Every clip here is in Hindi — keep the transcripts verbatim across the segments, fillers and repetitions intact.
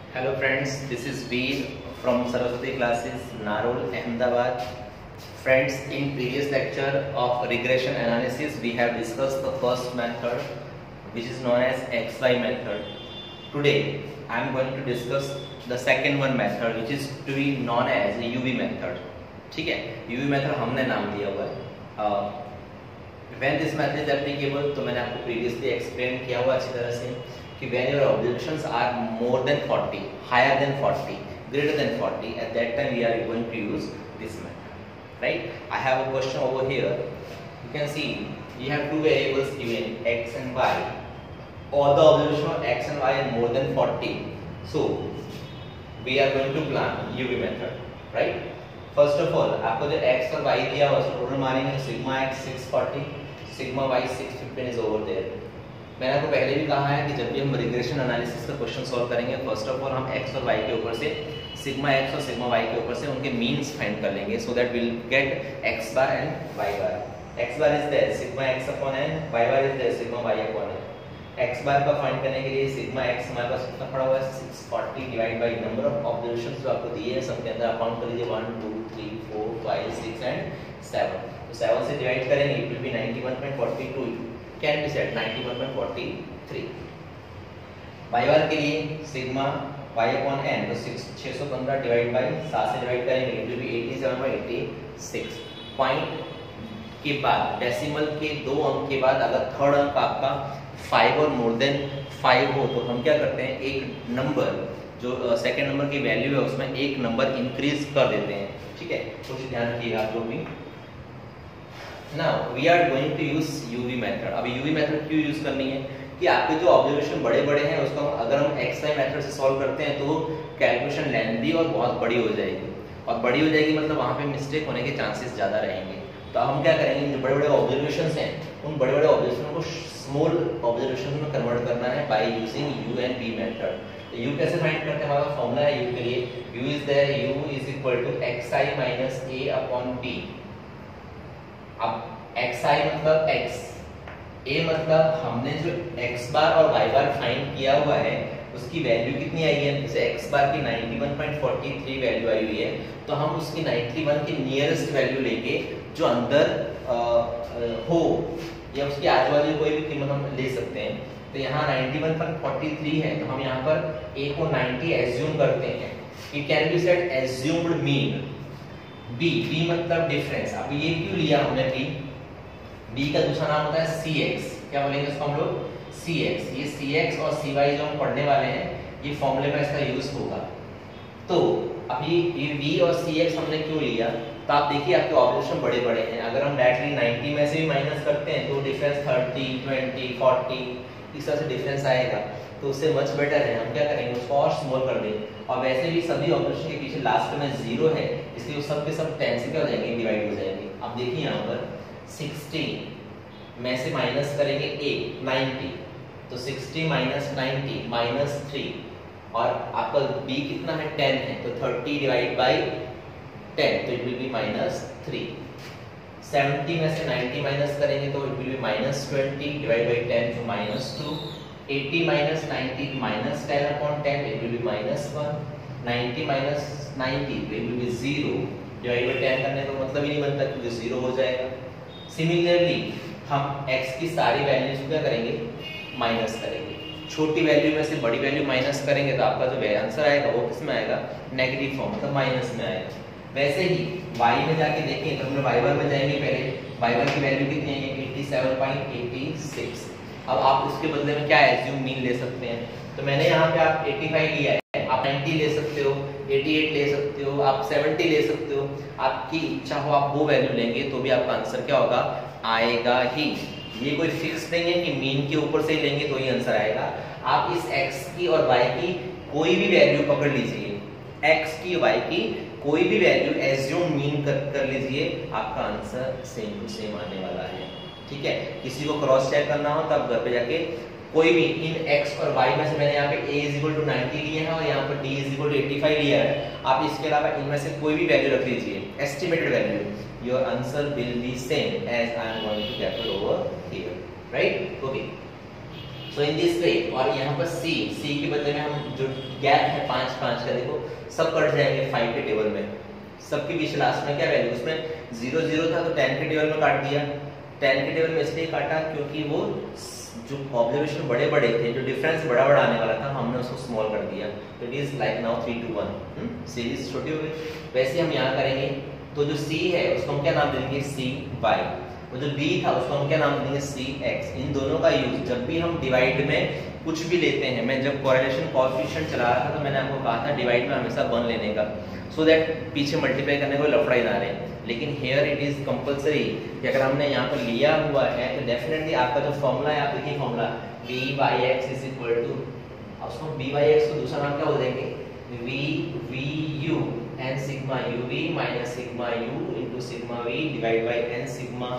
Hello friends, this is Veer from Saraswati classes, Narol, Ahmedabad. Friends, in previous lecture of regression analysis, we have discussed the first method, which is known as X Y method. Today, I am going to discuss the second one method, which is to be known as a U V method. ठीक है, U V method हमने नाम दिया हुआ है. uh, When this method is applicable, तो मैंने आपको previously explain किया हुआ अच्छी तरह से कि when your observations are more than forty, higher than forty, greater than forty, at that time we are going to use this method, right? I have a question over here. You can see you have two variables given, x and y. All the observations of x and y are more than forty, so we are going to plan U V method, right? First of all, आपको जो x और y दिया हुआ है टोटल मारेंगे, sigma x six forty, sigma y six fifteen is over there. मैंने आपको पहले भी कहा है कि जब भी हम रिग्रेशन एनालिसिस का क्वेश्चन सॉल्व करेंगे, फर्स्ट ऑफ ऑल हम x और y के ऊपर से सिग्मा x और सिग्मा y के ऊपर से उनके मीन्स फाइंड कर लेंगे, so that will get x bar and y bar. x bar is there sigma x upon n, y bar is there sigma y upon n. x bar का फाइंड करने के लिए सिग्मा x हमारे पास कितना पड़ा हुआ है six forty divide by number of observations जो आपको दिए हैं, सब के अंदर आप काउंट कर लीजिए one two three four five six and seven. तो seven से डिवाइड करेंगे, it will be ninety-one point four two, can be said ninety-one point four three. y bar के लिए सिग्मा y अपॉन n तो six छह सौ पंद्रह डिवाइड बाय सात से डिवाइड करेंगे, it will be eighty-seven by eighty-six. Point के बाद डेसिमल के दो अंक के बाद अगर थर्ड अंक आपका फाइव और मोर देन फाइव हो तो हम क्या करते हैं, एक नंबर जो सेकंड uh, नंबर की वैल्यू है उसमें एक नंबर इंक्रीज कर देते हैं. ठीक है, कुछ ध्यान रखिएगा आप लोग भी. Now we are going to use U V method. अब U V method क्यों यूज करनी है कि आपके जो ऑब्जर्वेशन बड़े बड़े हैं उसको अगर हम X Y मेथड से सॉल्व करते हैं तो कैलकुलेशन लेंथी और बहुत बड़ी हो जाएगी, और बड़ी हो जाएगी मतलब वहाँ पे मिस्टेक होने के चांसेस ज़्यादा रहेंगे. तो हम क्या करेंगे, जो बड़े बड़े ऑब्जर्वेशन हैं उन बड़े बड़े ऑब्जर्वेशन को स्मॉल ऑब्जर्वेशन में कन्वर्ट करना है by using U and V method. तो U कैसे फाइंड करते हैं, हमारा फॉर्मूला है U के लिए, U is there, U is equal to xi minus a upon b. अब xi मतलब x, a मतलब हमने जो x बार और y बार फाइंड किया हुआ है उसकी वैल्यू कितनी आई है, जैसे x बार की ninety-one point four three value आई हुई है, तो हम उसकी ninety-one की नियरेस्ट वैल्यू लेके जो अंदर आ, आ, हो या उसकी आजू बाजू कोई भी कीमत हम ले सकते हैं. तो यहाँ ninety-one point four three है तो हम यहाँ पर a को ninety एज्यूम करते हैं. It can be said assumed mean. b, b मतलब डिफरेंस. अब ये क्यों लिया हमने b? b का दूसरा नाम होता है cx. क्या बोलेंगे इसको हम लोग, cx. ये cx और cy जो हम पढ़ने वाले हैं ये फॉर्मूले में इसका यूज होगा. तो अभी ये v और cx हमने क्यों लिया, तो आप देखिए आपके ऑब्जर्वेशन बड़े बड़े हैं. अगर हम डायरेक्टली ninety में से भी माइनस करते हैं तो डिफरेंस thirty, twenty, forty इस तरह से डिफरेंस आएगा. तो उससे मच बेटर है हम क्या करेंगे, उसको और स्मॉल कर देंगे. और वैसे भी सभी ऑब्जर्वेशन के पीछे लास्ट में जीरो है, इसलिए वो सब के सब टेन से क्या हो जाएंगे, डिवाइड हो जाएंगे. अब देखिए यहाँ पर sixty में से माइनस करेंगे a ninety, तो sixty minus ninety minus three, और आपका b कितना है ten है तो thirty डिवाइड बाय ten तो it will be minus three. seventy में से ninety माइनस करेंगे तो it will be minus twenty divide by ten तो minus two. eighty minus ninety minus ten upon ten it will be minus one. ninety minus ninety it will be zero divide by ten करने का मतलब ही नहीं बनता क्योंकि जीरो हो जाएगा. सिमिलरली हम x की सारी वैल्यूज को क्या करेंगे, माइनस करेंगे. छोटी वैल्यू में से बड़ी वैल्यू माइनस करेंगे तो आपका जो आंसर आएगा वो किस में आएगा, नेगेटिव फॉर्म मतलब माइनस में आएगा. वैसे ही y में जाके देखें तो हम लोग y बार में जाएंगे, पहले y बार की वैल्यू कितनी है, eighty-seven point eight six. अब आप उसके बदले में क्या एज्यूम मीन ले सकते हैं, तो मैंने यहाँ पे आप eighty-five लिया है, आप ninety ले सकते हो, eighty-eight ले सकते हो, आप seventy ले सकते हो. आपकी इच्छा हो आप वो वैल्यू लेंगे तो भी आपका आंसर क्या होगा, आएगा ही. ये कोई फिक्स नहीं है कि मीन के ऊपर से ही लेंगे तो ही आंसर आएगा. आप इस x की और y की कोई भी वैल्यू पकड़ लीजिए, x की y की कोई भी वैल्यू एज्यूम मीन कर, कर लीजिए, आपका आंसर सेम टू सेम आने वाला है. ठीक है, किसी को क्रॉस चेक करना हो तो आप घर पे जाके कोई भी इन x और y में से मैंने यहाँ पे a is equal to ninety लिया है और यहाँ पर d is equal to eighty-five लिया है. आप इसके अलावा इनमें से कोई भी वैल्यू रख लीजिए, estimated value, your answer will be same as I am going to get over here, right? Okay. So in this way, और यहाँ पर सी सी के बदले में हम जो गैप है पाँच पाँच का, देखो सब कट जाएंगे फाइव के टेबल में, सबके बीच लास्ट में क्या वैल्यू, उसमें जीरो जीरो था तो टेन के टेबल में काट दिया। टेन के टेबल में इसलिए काटा क्योंकि वो जो ऑब्जर्वेशन बड़े बड़े थे, जो डिफरेंस बड़ा बड़ा आने वाला था, हमने उसको स्मॉल कर दिया। तो it is like now three two one, series छोटी हो गई। वैसे हम यहाँ करेंगे तो जो सी है उसको हम क्या नाम देंगे, सी वाई, वो जो बी था उसको हम क्या नाम देंगे, सी एक्स। इन दोनों का यूज जब भी हम डिवाइड में कुछ भी लेते हैं, मैं जब कोरिलेशन कोएफिशिएंट चला रहा था तो मैंने आपको कहा था डिवाइड में हमेशा वन लेने का, सो so दैट पीछे मल्टीप्लाई करने को लफड़ा ही ना रहे। लेकिन हेयर इट इज कंपलसरी कि अगर हमने यहाँ पर लिया हुआ है तो डेफिनेटली आपका जो फॉर्मूला है, आप देखिए formula b by x is equal to, उसको बी बाई एक्स को दूसरा नाम क्या बोलेंगे, v v u n sigma u v minus sigma u into sigma v divide by n sigma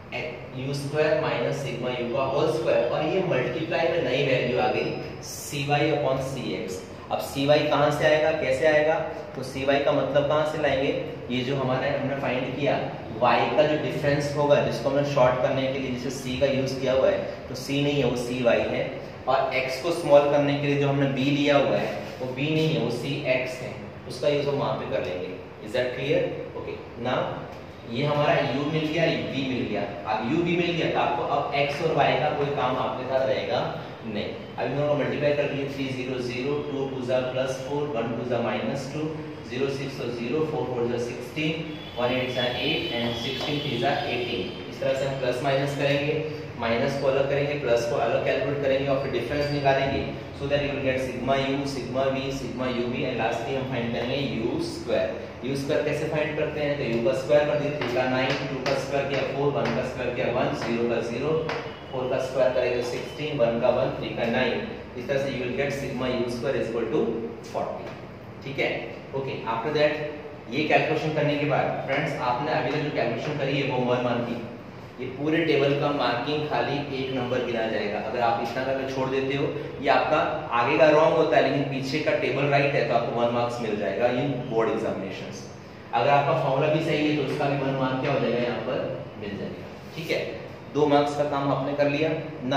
u square minus sigma u का होल स्क्वायर, और ये मल्टीप्लाई में नई वैल्यू आ गई c y upon c x. अब सी वाई कहाँ से आएगा, कैसे आएगा, तो सी वाई का मतलब कहाँ से लाएंगे, ये जो हमारा हमने फाइंड किया y का जो डिफरेंस होगा जिसको हमने शॉर्ट करने के लिए जिसे c का यूज किया हुआ है, तो c नहीं है वो सी वाई है, और x को स्मॉल करने के लिए जो हमने b लिया हुआ है वो b नहीं है वो सी एक्स है, उसका यूज हम वहां पे कर लेंगे। Is that clear? Okay, now ये हमारा u मिल गया, v मिल गया। अब u v मिल गया तो आपको अब x और y का कोई काम आपके साथ रहेगा नहीं। अभी दोनों को मल्टीप्लाई कर दिए, three zero zero, two two जा प्लस फोर, वन टू जा माइनस टू, जीरो सिक्स और जीरो, फोर फोर जा सिक्सटीन, वन एट जा एट एंड सिक्सटीन थ्री जा एटीन। इस तरह से हम प्लस माइनस करेंगे, माइनस को अलग करेंगे, प्लस को अलग कैलकुलेट करेंगे और फिर डिफरेंस निकालेंगे, so that you will get sigma u, sigma v, sigma u v and lastly हम फाइंड करेंगे यू स्क्वायर। यू स्क्वायर कैसे फाइंड करते हैं, तो यू का स्क्वायर कर दिया, थ्री का नाइन, टू का स्क्वायर किया फोर, वन का स्क्वायर किया वन, जीरो का जीरो, फोर का स्क्वायर करेंगे सिक्सटीन, वन का वन, थ्री का नाइन। इस तरह से you will get sigma u square is equal to forty. ठीक है, ओके। आफ्टर दैट ये कैलकुलेशन करने के बाद फ्रेंड्स आपने अभी तक जो कैलकुलेशन करी है वो वन मान की, ये पूरे टेबल का मार्किंग खाली एक नंबर गिना जाएगा। अगर आप इतना करके छोड़ देते हो, ये आपका आगे का रॉन्ग होता है लेकिन पीछे का टेबल राइट है, तो आपको वन मार्क्स मिल जाएगा इन बोर्ड एग्जामिनेशंस। अगर आपका फॉर्मूला भी सही है तो उसका भी वन मार्क क्या हो जाएगा, यहाँ पर मिल जाएगा। ठीक है, दो मार्क्स का काम आपने कर लिया।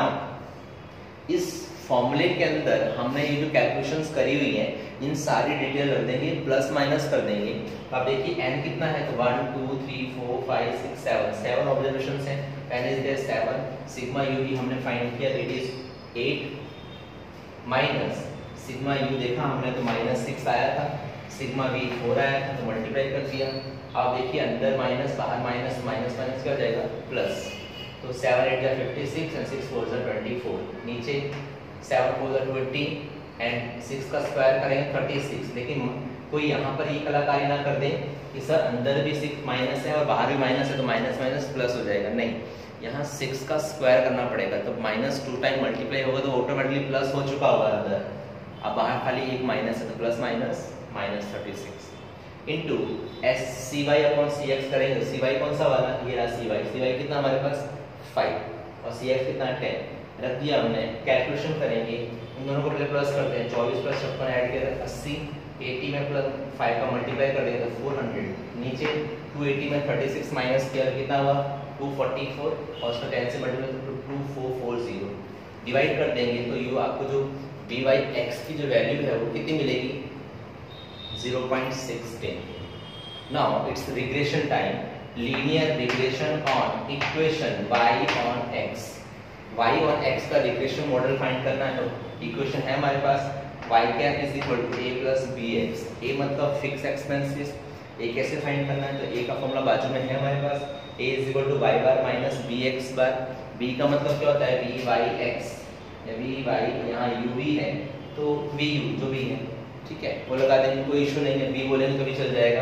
नाउ इस फॉर्मूले के अंदर हमने ये जो कैलकुलेशंस करी हुई है इन सारी डिटेल रख देंगे, प्लस माइनस कर देंगे। तो आप देखिए n कितना है, तो one two three four five six seven, seven observations हैं, n is there seven, sigma u भी हमने फाइंड किया तो it is eight minus sigma u देखा हमने तो माइनस सिक्स आया था, सिग्मा v फोर आया था तो मल्टीप्लाई कर दिया। आप देखिए अंदर माइनस बाहर माइनस, माइनस माइनस क्या हो जाएगा प्लस, तो सेवन एट जा fifty six and six four जा ट्वेंटी फोर, नीचे सेवन फोर जा ट्वेंटी एंड सिक्स का स्क्वायर करेंगे थर्टी सिक्स। लेकिन कोई यहाँ पर ये कलाकारी ना कर दें कि सर अंदर भी सिक्स माइनस है और बाहर भी माइनस है तो माइनस माइनस प्लस हो जाएगा, नहीं, यहाँ सिक्स का स्क्वायर करना पड़ेगा, तो माइनस टू टाइम मल्टीप्लाई होगा तो ऑटोमेटिकली प्लस हो चुका होगा अंदर, अब बाहर खाली एक माइनस है तो plus minus minus thirty six into s c y upon c x करेंगे। सी वाई कौन सा वाला, ये रहा सी वाई, सी वाई कितना हमारे पास फाइव और सी एक्स कितना टेन रख दिया हमने। कैलकुलेशन करेंगे, इन दोनों को पहले प्लस करते हैं, चौबीस प्लस छप्पन ऐड किया तो अस्सी, अस्सी में प्लस फाइव का मल्टीप्लाई कर देंगे तो फोर हंड्रेड, नीचे टू एटी में थर्टी सिक्स माइनस किया कितना हुआ टू फोर्टी फोर और उसका टेन से मल्टीप्लाई तो two four four zero, divide कर देंगे तो यू आपको जो वी वाई एक्स की जो वैल्यू है वो कितनी मिलेगी zero point six one zero. Now it's regression time, linear regression on equation y on x। y और x का रिग्रेशन मॉडल फाइंड करना है तो इक्वेशन है हमारे पास y cap is equal to a plus b x. a मतलब फिक्स एक्सपेंसेस, a कैसे फाइंड करना है तो a का फॉर्मूला बाजू में है हमारे पास, a is equal to y bar minus b x bar. b का मतलब क्या होता है v y x, v y यहाँ u v है तो v u जो भी है, ठीक है, वो लगा देंगे, कोई इशू नहीं है, b बोलेंगे तो भी चल जाएगा।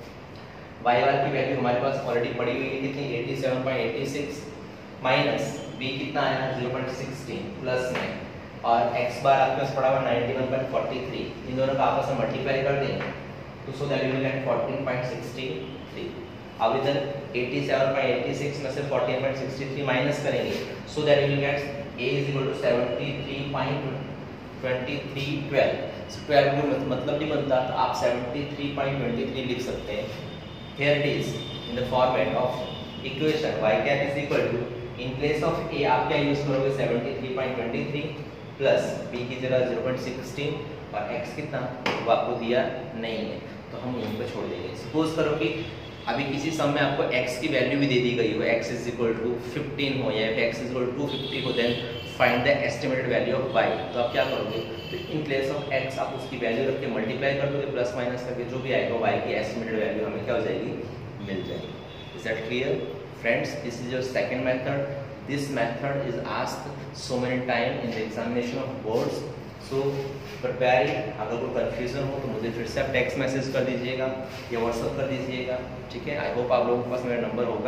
y बार की वैल्यू हमारे पास ऑलरेडी पड़ी हुई है कितनी eighty seven point eighty six minus b कितना आया zero point one six plus में और x बार आपके पास पड़ा हुआ ninety one point four three, इन दोनों का आपस में मल्टीप्लाई कर देंगे तो so that you will get fourteen point six three. अब इधर eighty seven point eighty six में से fourteen point six three minus करेंगे so that you will get a is equal to seventy three point twenty three twelve. Twelve का मतलब नहीं बनता तो आप seventy three point twenty three लिख सकते हैं। Here it is in the format of equation y cap is equal to in place of a आप क्या यूज करोगे seventy three point two three plus b की जगह जीरो पॉइंट वन सिक्स और एक्स कितना वो आपको दिया नहीं है तो हम यहीं पर छोड़ देंगे। सपोज करो कि अभी किसी सम में आपको x की वैल्यू भी दे दी गई हो, x is equal to fifteen हो या x is equal to fifty हो, then find the estimated value of y। तो आप क्या करोगे, तो इन प्लेस ऑफ x आप उसकी वैल्यू रख के मल्टीप्लाई कर दोगे, प्लस माइनस करके जो भी आएगा y की एस्टिमेटेड वैल्यू हमें क्या हो जाएगी, मिल जाएगी। Is that clear friends? This is your second method. This method is asked so many time in the examination of boards, so prepare it. अगर कोई कन्फ्यूजन हो तो मुझे फिर से आप टेक्स्ट मैसेज कर दीजिएगा या व्हाट्सअप कर दीजिएगा, ठीक है। आई होप आप लोगों के पास मेरा नंबर होगा।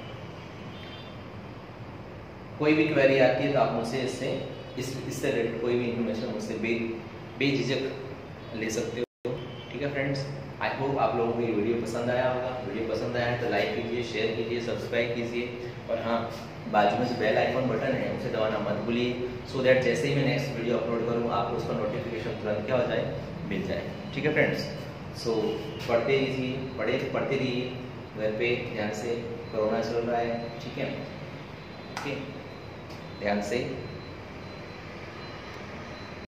कोई भी क्वेरी आती है तो आप मुझसे इससे इस इससे रिलेटेड कोई भी इन्फॉर्मेशन मुझसे बे बेझिझक ले सकते हो, ठीक है फ्रेंड्स। आई होप आप लोगों को ये वीडियो पसंद आया होगा। वीडियो पसंद आया है तो लाइक कीजिए, शेयर कीजिए, सब्सक्राइब कीजिए और हाँ, बाजू में जो बेल आइकन बटन है उसे दबाना मत भूलिए, सो दैट जैसे ही मैं नेक्स्ट वीडियो अपलोड करूँ आपको उसका नोटिफिकेशन तुरंत क्या हो जाए, मिल जाए, ठीक है फ्रेंड्स। सो पढ़ते रहिए, पढ़े पढ़ते रहिए घर पे ध्यान से, कोरोना चल रहा है, ठीक है, ओके, ध्यान से